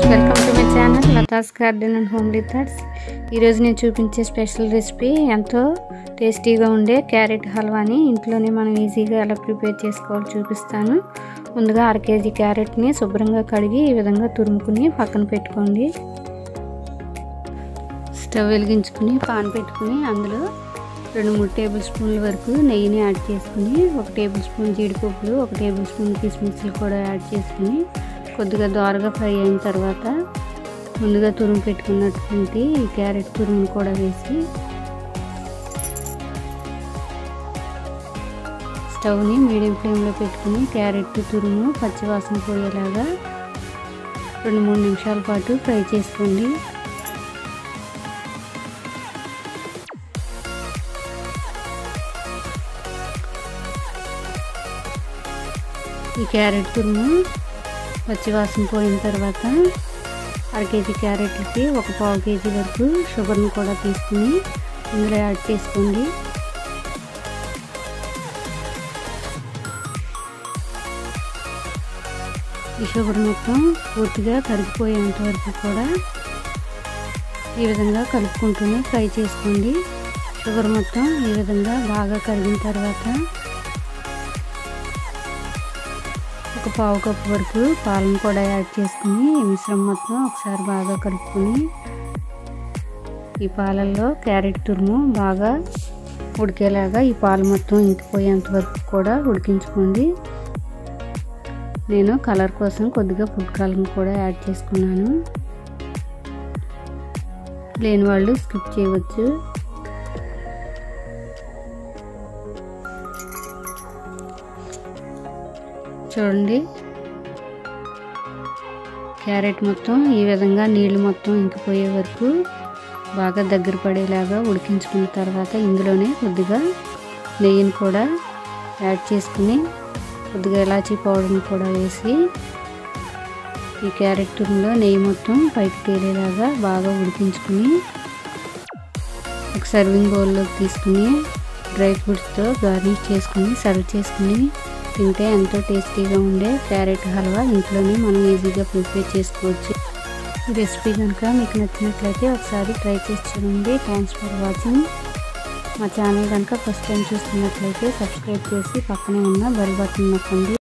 Welcome to my channel Latha's garden and homely thoughts. ఈరోజు నేను చూపించే స్పెషల్ రెసిపీ ఎంతో టేస్టీగా ఉండే క్యారెట్ హల్వాని ఇంట్లోనే మనం ఈజీగా ఎలా ప్రిపేర్ చేసుకోవాలో చూపిస్తాను. ముందుగా 1/2 కేజీ క్యారెట్ని శుభ్రంగా కడిగి ఈ విధంగా తురుముకుని పక్కన పెట్టుకోండి. స్టవ్ వెలిగించుకుని పాన్ పెట్టుకుని అందులో 2-3 టేబుల్ స్పూన్ల వరకు నెయ్యిని యాడ్ చేసుకుని 1 టేబుల్ స్పూన్ జీడిపప్పులు 1 టేబుల్ స్పూన్ కిస్మిస్లు కూడా యాడ్ చేసుకుని కొద్దిగా దోరగా ఫ్రై అయిన తర్వాత ముందుగా తురుము పెట్టుకున్నటువంటి ఈ క్యారెట్ తురుమును కూడా వేసి స్టవ్ని మీడియం ఫ్లేమ్లో పెట్టుకుని క్యారెట్ తురుము పచ్చివాసన పోయేలాగా 2-3 నిమిషాల పాటు ఫ్రై చేసుకోండి. ఈ క్యారెట్ తురుము పచ్చివాసన పోయిన తర్వాత 1/2 కేజీ క్యారెట్లకి 1/4 కేజీ వరకు షుగర్ను కూడా తీసుకుని ఇందులో యాడ్ చేసుకోండి. ఈ షుగర్ మొత్తం పూర్తిగా కరిగిపోయేంత వరకు కూడా ఈ విధంగా కలుపుకుంటూనే ఫ్రై చేసుకోండి. షుగర్ మొత్తం ఈ విధంగా బాగా కరిగిన తర్వాత 1/4 కప్పు వరకు పాలను కూడా యాడ్ చేసుకుని ఈ మిశ్రమం మొత్తం ఒకసారి బాగా కలుపుకొని ఈ పాలల్లో క్యారెట్ తురుము బాగా ఉడికేలాగా ఈ పాలు మొత్తం ఇంకిపోయేంత వరకు కూడా ఉడికించుకోండి. నేను కలర్ కోసం కొద్దిగా ఫుడ్ కలర్ కూడా యాడ్ చేసుకున్నాను. లేని వాళ్ళు స్కిప్ చేయవచ్చు. చూడండి, క్యారెట్ మొత్తం ఈ విధంగా నీళ్ళు మొత్తం ఇంకిపోయే వరకు బాగా దగ్గర పడేలాగా ఉడికించుకున్న తర్వాత ఇందులోనే కొద్దిగా నెయ్యిని కూడా యాడ్ చేసుకుని కొద్దిగా ఇలాచీ పౌడర్ని కూడా వేసి ఈ క్యారెట్ తురుములో నెయ్యి మొత్తం పైకి తేలేలాగా బాగా ఉడికించుకుని ఒక సర్వింగ్ బౌల్లోకి తీసుకుని డ్రై ఫ్రూట్స్తో గార్నిష్ చేసుకుని సర్వ్ చేసుకుని తింటే ఎంతో టేస్టీగా ఉండే క్యారెట్ హల్వా ఇంట్లోనే మనం ఈజీగా ప్రిపేర్ చేసుకోవచ్చు. ఈ రెసిపీ కనుక మీకు నచ్చినట్లయితే ఒకసారి ట్రై చేసి చూడండి. Thanks for watching. మా ఛానల్ కనుక ఫస్ట్ టైం చూస్తున్నట్లయితే సబ్స్క్రైబ్ చేసి పక్కనే ఉన్న బెల్ బటన్ నొక్కండి.